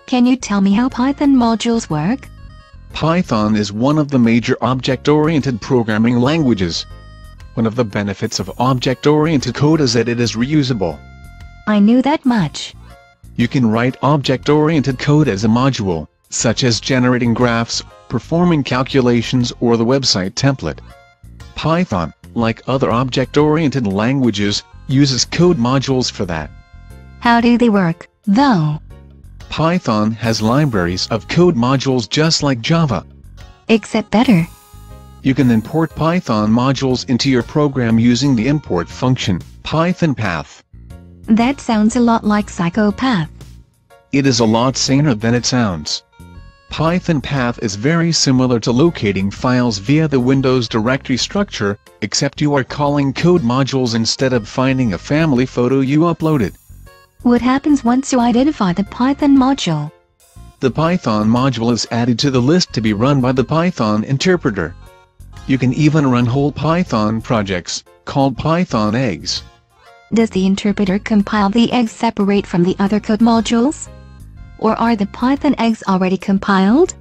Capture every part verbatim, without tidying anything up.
Can you tell me how Python modules work? Python is one of the major object-oriented programming languages. One of the benefits of object-oriented code is that it is reusable. I knew that much. You can write object-oriented code as a module, such as generating graphs, performing calculations, or the website template. Python, like other object-oriented languages, uses code modules for that. How do they work, though? Python has libraries of code modules just like Java. Except better. You can import Python modules into your program using the import function, Pythonpath. That sounds a lot like Psychopath. It is a lot saner than it sounds. Pythonpath is very similar to locating files via the Windows directory structure, except you are calling code modules instead of finding a family photo you uploaded. What happens once you identify the Python module? The Python module is added to the list to be run by the Python interpreter. You can even run whole Python projects, called Python eggs. Does the interpreter compile the eggs separate from the other code modules? Or are the Python eggs already compiled?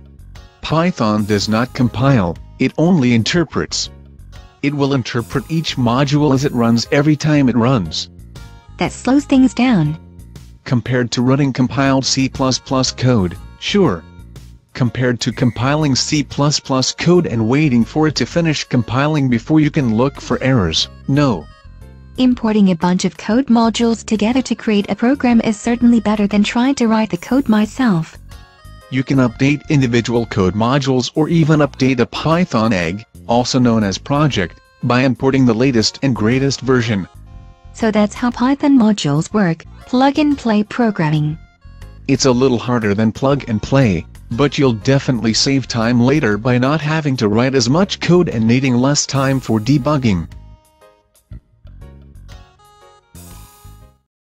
Python does not compile, it only interprets. It will interpret each module as it runs every time it runs. That slows things down. Compared to running compiled C plus plus code, sure. Compared to compiling C plus plus code and waiting for it to finish compiling before you can look for errors, no. Importing a bunch of code modules together to create a program is certainly better than trying to write the code myself. You can update individual code modules or even update a Python egg, also known as project, by importing the latest and greatest version. So that's how Python modules work, plug-and-play programming. It's a little harder than plug-and-play, but you'll definitely save time later by not having to write as much code and needing less time for debugging.